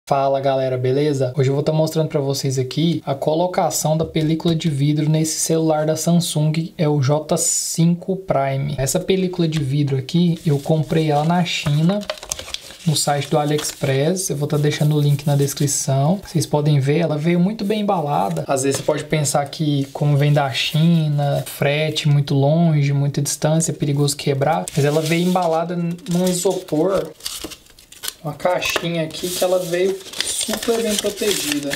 Fala galera, beleza? Hoje eu vou estar mostrando para vocês aqui a colocação da película de vidro nesse celular da Samsung, é o J5 Prime. Essa película de vidro aqui, eu comprei ela na China, no site do AliExpress. Eu vou estar deixando o link na descrição. Vocês podem ver, ela veio muito bem embalada. Às vezes você pode pensar que, como vem da China, frete muito longe, muita distância, é perigoso quebrar. Mas ela veio embalada num isopor. Uma caixinha aqui que ela veio super bem protegida.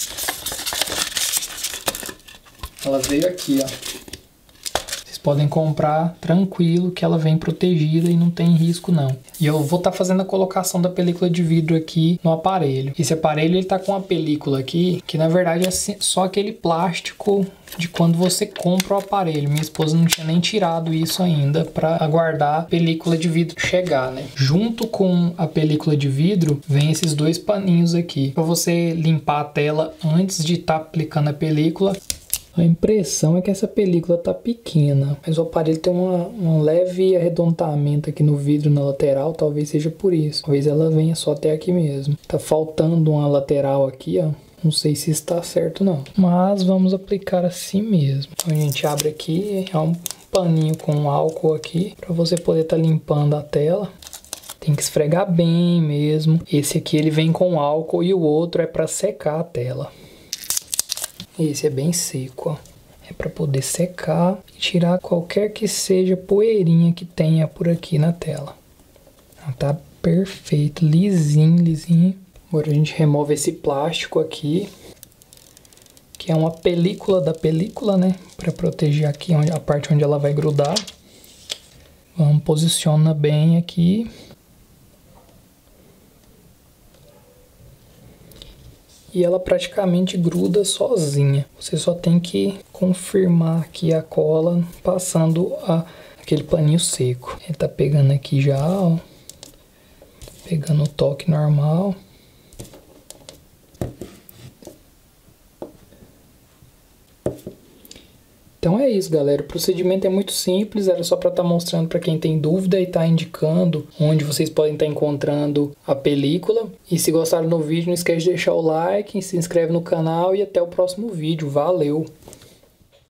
Ela veio aqui, ó. Vocês podem comprar tranquilo que ela vem protegida e não tem risco não. E eu vou estar fazendo a colocação da película de vidro aqui no aparelho. Esse aparelho ele tá com uma película aqui que na verdade é só aquele plástico de quando você compra o aparelho. Minha esposa não tinha nem tirado isso ainda para aguardar a película de vidro chegar, né? Junto com a película de vidro vem esses dois paninhos aqui para você limpar a tela antes de estar aplicando a película. A impressão é que essa película tá pequena, mas o aparelho tem um leve arredondamento aqui no vidro na lateral, talvez seja por isso. Talvez ela venha só até aqui mesmo. Tá faltando uma lateral aqui, ó. Não sei se está certo não, mas vamos aplicar assim mesmo. Então a gente abre aqui, é um paninho com álcool aqui, para você poder estar limpando a tela. Tem que esfregar bem mesmo. Esse aqui ele vem com álcool e o outro é para secar a tela. Esse é bem seco, ó. É para poder secar e tirar qualquer que seja poeirinha que tenha por aqui na tela. Tá perfeito, lisinho, lisinho. Agora a gente remove esse plástico aqui, que é uma película da película, né? Para proteger aqui a parte onde ela vai grudar. Vamos posiciona bem aqui. E ela praticamente gruda sozinha. Você só tem que confirmar aqui a cola passando aquele paninho seco. Ele tá pegando aqui já, ó. Pegando o toque normal. Então é isso, galera. O procedimento é muito simples, era só para estar mostrando para quem tem dúvida e tá indicando onde vocês podem estar encontrando a película. E se gostaram do vídeo, não esquece de deixar o like, se inscreve no canal e até o próximo vídeo. Valeu!